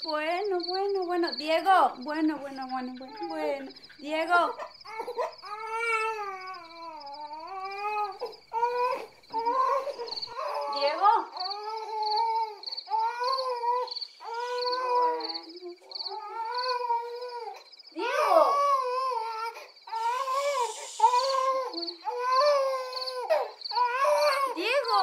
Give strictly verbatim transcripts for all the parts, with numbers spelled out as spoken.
Bueno, bueno, bueno. Diego. Bueno, bueno, bueno, bueno, bueno. Diego. Diego. Diego. Diego.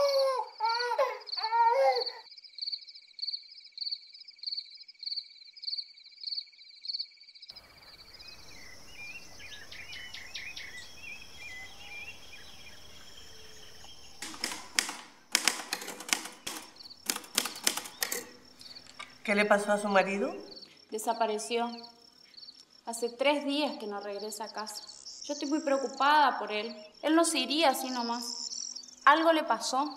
¿Qué le pasó a su marido? Desapareció. Hace tres días que no regresa a casa. Yo estoy muy preocupada por él. Él no se iría así nomás. Algo le pasó.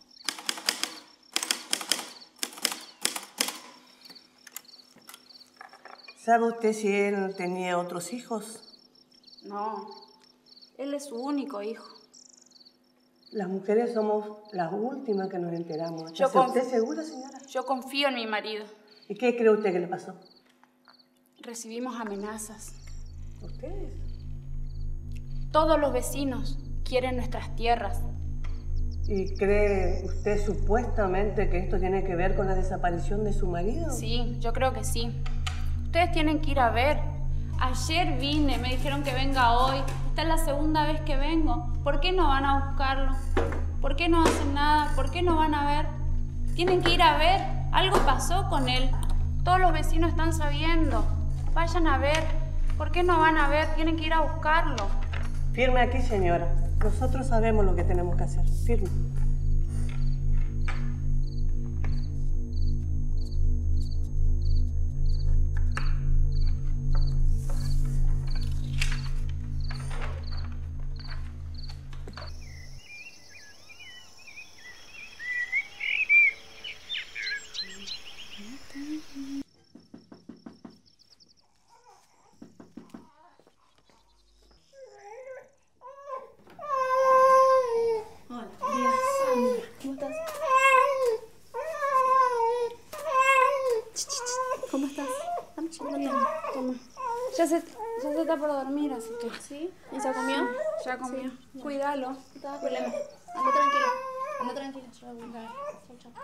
¿Sabe usted si él tenía otros hijos? No. Él es su único hijo. Las mujeres somos las últimas que nos enteramos. Yo ¿Está conf- usted segura, señora? Yo confío en mi marido. ¿Y qué cree usted que le pasó? Recibimos amenazas. ¿Ustedes? Todos los vecinos quieren nuestras tierras. ¿Y cree usted supuestamente que esto tiene que ver con la desaparición de su marido? Sí, yo creo que sí. Ustedes tienen que ir a ver. Ayer vine, me dijeron que venga hoy. Esta es la segunda vez que vengo. ¿Por qué no van a buscarlo? ¿Por qué no hacen nada? ¿Por qué no van a ver? Tienen que ir a ver. Algo pasó con él. Todos los vecinos están sabiendo. Vayan a ver. ¿Por qué no van a ver? Tienen que ir a buscarlo. Firme aquí, señora. Nosotros sabemos lo que tenemos que hacer. Firme. ¿Cómo estás? Bien, toma. Ya se, ya se está por dormir, así que... ¿Sí? ¿Y se comió? Ya comió. Sí. Cuídalo. No te hagas problema. Anda tranquila. Anda tranquila. Yo la voy a ver. Chau, chau.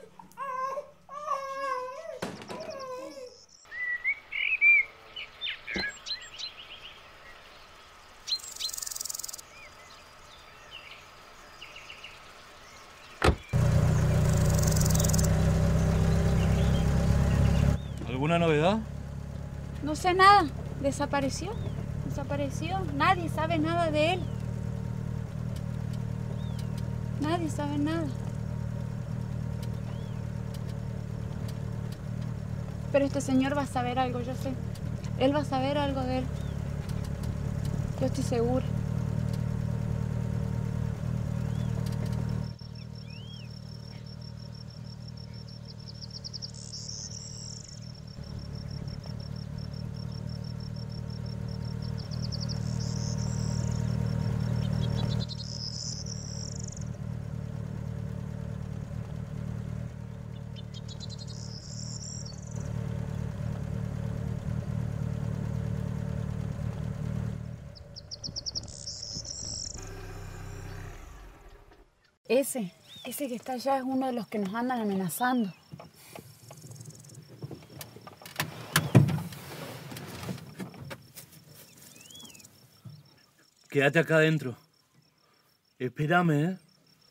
¿Alguna novedad? No sé nada. Desapareció. Desapareció. Nadie sabe nada de él. Nadie sabe nada. Pero este señor va a saber algo, yo sé. Él va a saber algo de él. Yo estoy segura. Ese, ese que está allá es uno de los que nos andan amenazando. Quédate acá adentro. Espérame, ¿eh?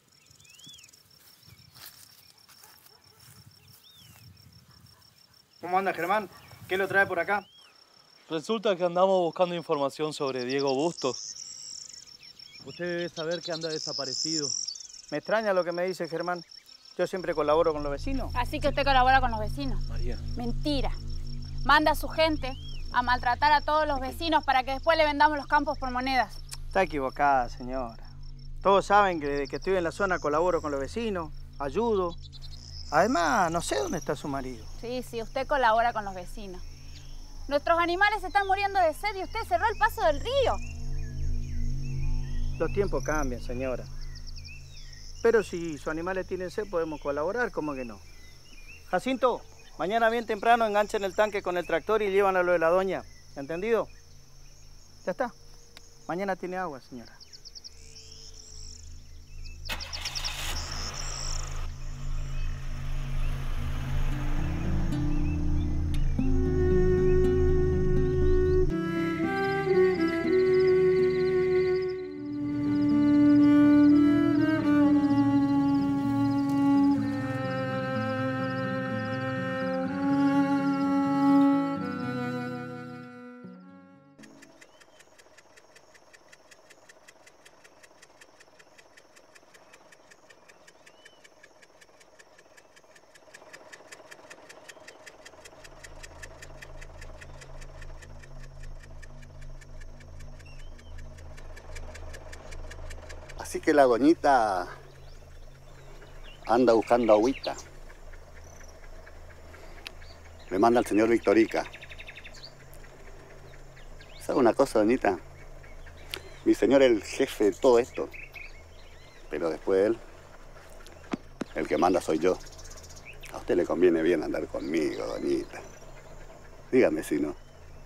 ¿Cómo anda, Germán? ¿Qué lo trae por acá? Resulta que andamos buscando información sobre Diego Bustos. Usted debe saber que anda desaparecido. Me extraña lo que me dice Germán. Yo siempre colaboro con los vecinos. Así que usted colabora con los vecinos. María. Mentira. Manda a su gente a maltratar a todos los vecinos para que después le vendamos los campos por monedas. Está equivocada, señora. Todos saben que desde que estoy en la zona colaboro con los vecinos, ayudo. Además, no sé dónde está su marido. Sí, sí, usted colabora con los vecinos. Nuestros animales están muriendo de sed y usted cerró el paso del río. Los tiempos cambian, señora. Pero si sus animales tienen sed, podemos colaborar, ¿cómo que no? Jacinto, Mañana bien temprano enganchan el tanque con el tractor y llevan a lo de la doña. ¿Entendido? Ya está. Mañana tiene agua, señora. Así que la doñita anda buscando agüita. Le manda al señor Victorica. ¿Sabe una cosa, doñita? Mi señor es el jefe de todo esto. Pero después de él, el que manda soy yo. A usted le conviene bien andar conmigo, doñita. Dígame si no.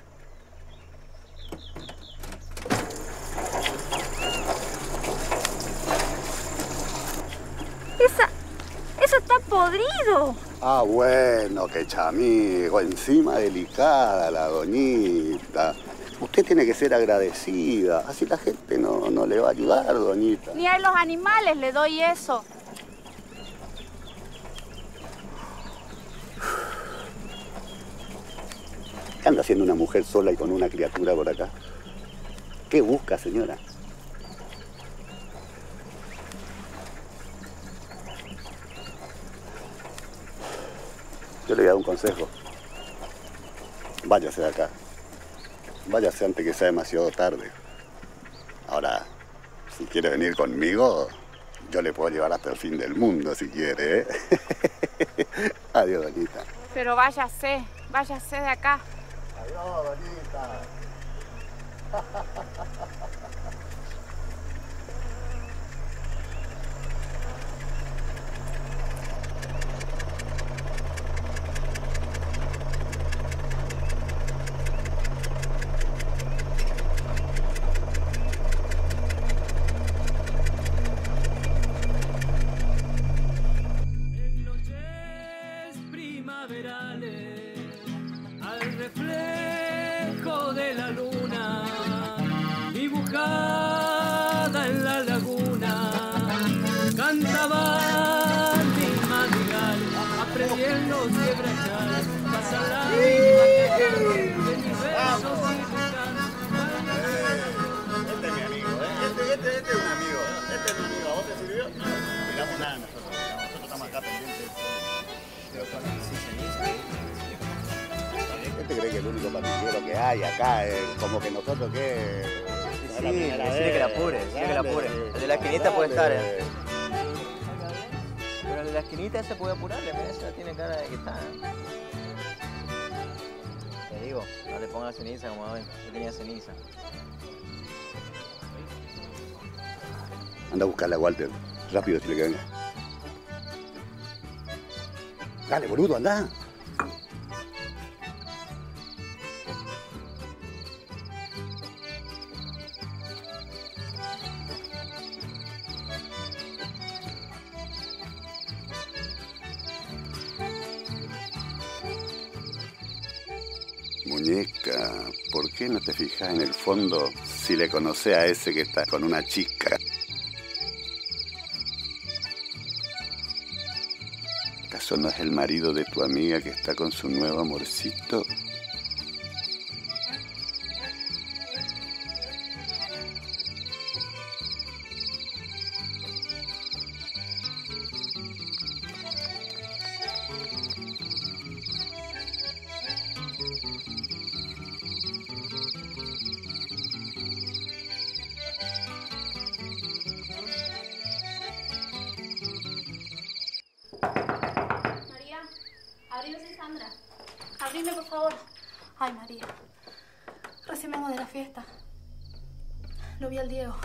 Esa... eso está podrido. Ah, bueno, qué chamigo. Encima delicada la doñita. Usted tiene que ser agradecida. Así la gente no, no le va a ayudar, doñita. Ni a los animales le doy eso. ¿Qué anda haciendo una mujer sola y con una criatura por acá? ¿Qué busca, señora? Yo le voy a dar un consejo. Váyase de acá. Váyase antes que sea demasiado tarde. Ahora, si quiere venir conmigo, yo le puedo llevar hasta el fin del mundo si quiere, ¿eh? Adiós, doñita. Pero váyase, váyase de acá. Adiós, doñita. Al reflejo de la luna, dibujada en la laguna, cantaban mis madrigales, aprendiendo siempre a echar, pasa la misma que de mis versos y mi canto. Este es mi amigo, ¿eh? Este, este, este es un amigo. Este es mi amigo. ¿A vos te sirvió? No, no miramos nada nosotros. Nosotros estamos acá pendientes. ¿Este cree que el único pandillero que hay acá es como que nosotros que... Sí, sí, decirle que la apure, decirle que la apure. El de la esquinita puede estar, ¿eh? Pero el de la esquinita se puede apurar, esa tiene cara de que está. Te digo, no te pongas ceniza como ven, yo tenía ceniza. Anda a buscarla, Walter. Rápido, dile que venga. Dale, boludo, anda. Muñeca, ¿por qué no te fijas en el fondo si le conoces a ese que está con una chica? ¿Acaso no es el marido de tu amiga que está con su nuevo amorcito? Abrime, por favor. Ay, María. Recién vengo de la fiesta. Lo vi al Diego.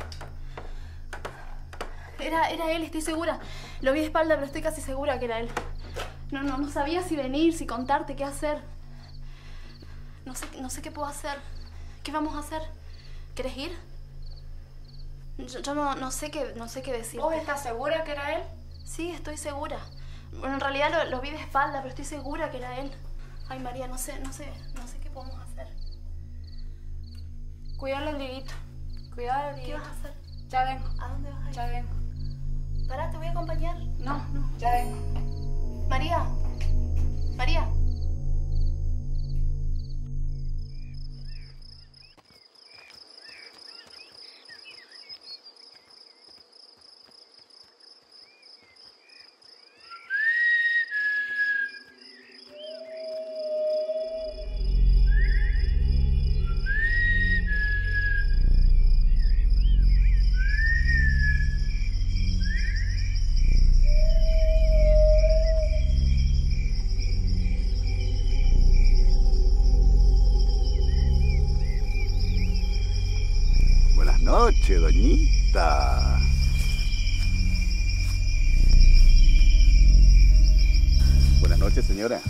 Era, era él, estoy segura. Lo vi de espalda, pero estoy casi segura que era él. No, no, no sabía si venir, si contarte, qué hacer. No sé, no sé qué puedo hacer. ¿Qué vamos a hacer? ¿Quieres ir? Yo, yo no, no sé qué, no sé qué decirte. ¿Vos estás segura que era él? Sí, estoy segura. Bueno, en realidad lo, lo vi de espalda, pero estoy segura que era él. Ay, María, no sé, no sé, no sé qué podemos hacer. Cuidado el Dieguito. Cuidado el ¿Qué Dieguito. vas a hacer? Ya vengo. ¿A dónde vas a ir? Ya vengo. Pará, te voy a acompañar. No, no, ya vengo. María. María. Buenas noches, doñita. Buenas noches, señora.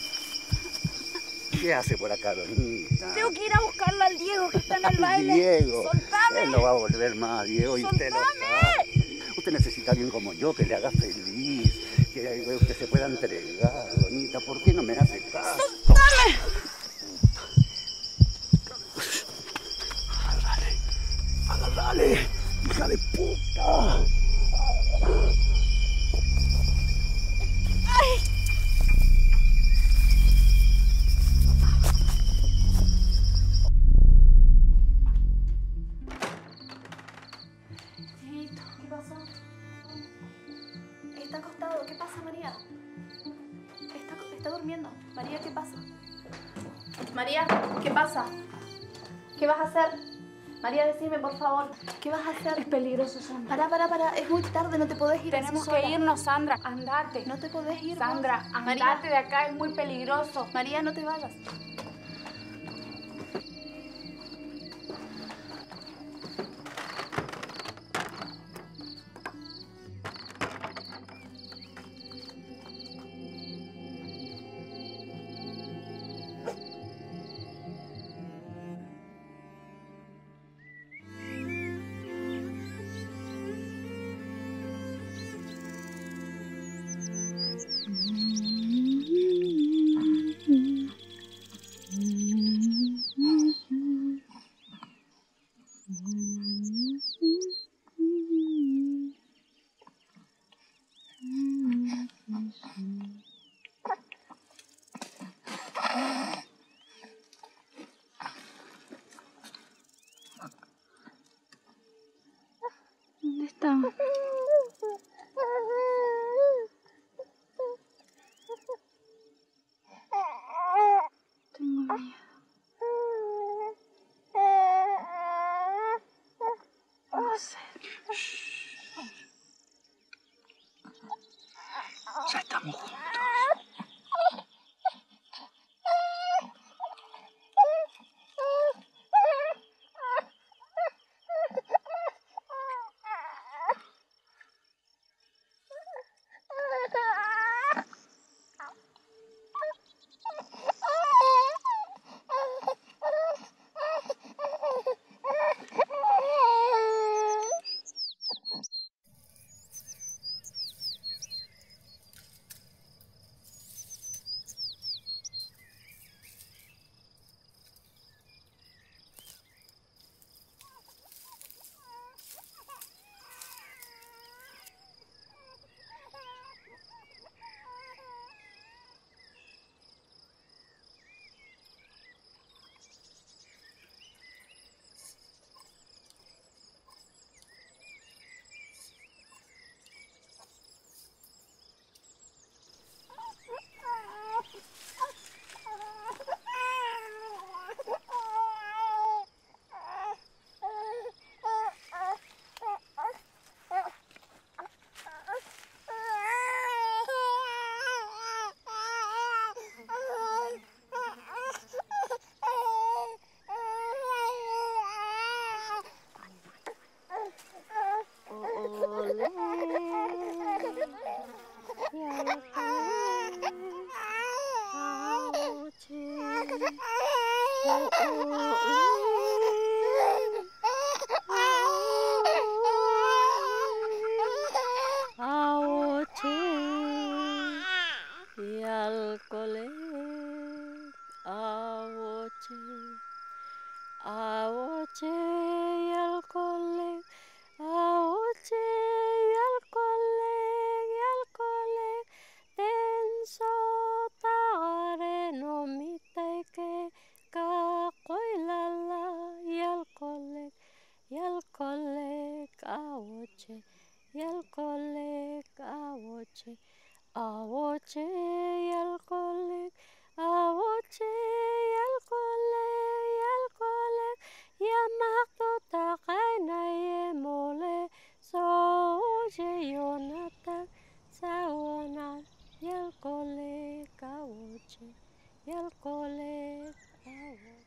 ¿Qué hace por acá, doñita? Tengo que ir a buscarlo al Diego que está en el baile. Diego. ¡Soltame! Él no va a volver más, Diego, y usted lo sabe. Usted necesita a alguien como yo que le haga feliz, que usted se pueda entregar, doñita. ¿Por qué no me hace caso? ¡Soltame! Dale, hija de puta. ¡Ay! Dieguito, ¿qué pasó? Está acostado. ¿Qué pasa, María? Está, está durmiendo. María, ¿qué pasa? María, ¿qué pasa? ¿Qué vas a hacer? María, decime, por favor, ¿qué vas a hacer? Es peligroso, Sandra. Pará, pará, pará. Es muy tarde, no te podés ir. Tenemos así que sola. irnos, Sandra. Andate. No te podés ir. Sandra, vos. andate María, de acá, es muy peligroso. María, no te vayas. ¿Dónde está? Tengo miedo. No sé. Ya estamos juntos. Olé. Aoche y alcohol, aoche, aoche y alcohol, aoche y alcohol, y alcohol, tenso tare no mite que cacoilala y alcohol, y alcohol, aoche. Y alcohol, aoche, aoche, y alcohol, aoche, y alcohol, y alcohol, y amakto takana y mole, soye yonata, saona, y alcohol, aoche, y alcohol, aoche.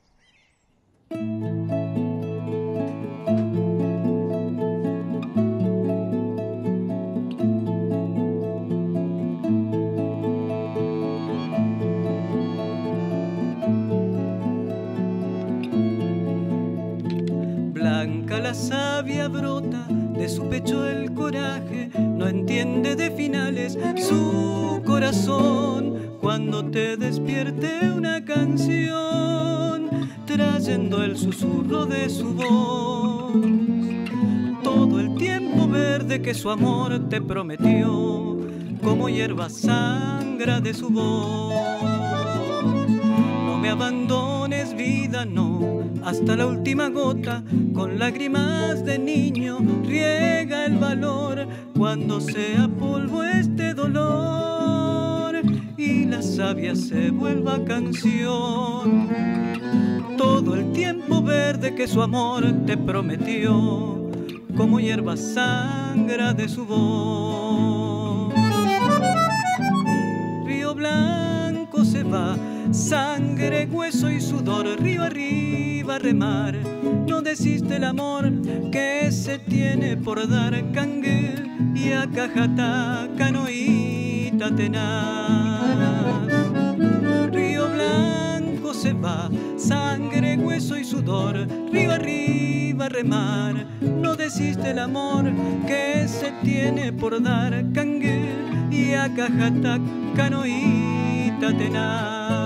Blanca la savia brota, de su pecho el coraje, no entiende de finales su corazón. Cuando te despierte una canción, trayendo el susurro de su voz, todo el tiempo verde que su amor te prometió, como hierba sangra de su voz. No me abandones, vida, no, hasta la última gota, con lágrimas de niño, riega el valor, cuando sea polvo este dolor, y la savia se vuelva canción. Todo el tiempo verde que su amor te prometió, como hierba sangra de su voz. Río blanco se va, sangre, hueso y sudor, río arriba a remar. No desiste el amor que se tiene por dar, canguil y a cajata, canoita tenaz. Río blanco se va, sangre, hueso y sudor, río arriba a remar. No desiste el amor que se tiene por dar, canguil y a cajata, canoita tenaz.